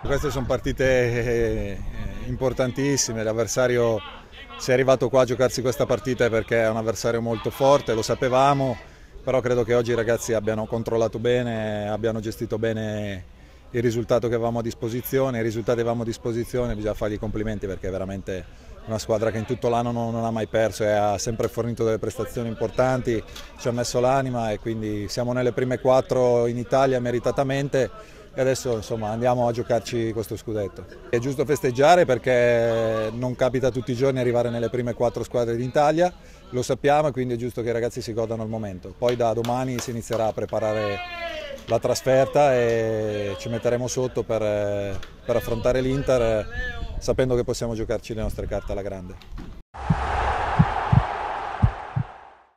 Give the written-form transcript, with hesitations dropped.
Queste sono partite importantissime, l'avversario si è arrivato qua a giocarsi questa partita perché è un avversario molto forte, lo sapevamo, però credo che oggi i ragazzi abbiano controllato bene, abbiano gestito bene il risultato che avevamo a disposizione, i risultati che avevamo a disposizione, bisogna fargli i complimenti perché è veramente una squadra che in tutto l'anno non ha mai perso e ha sempre fornito delle prestazioni importanti, ci ha messo l'anima e quindi siamo nelle prime 4 in Italia meritatamente. E adesso insomma andiamo a giocarci questo scudetto. È giusto festeggiare perché non capita tutti i giorni arrivare nelle prime 4 squadre d'Italia, lo sappiamo e quindi è giusto che i ragazzi si godano il momento. Poi da domani si inizierà a preparare la trasferta e ci metteremo sotto per affrontare l'Inter sapendo che possiamo giocarci le nostre carte alla grande.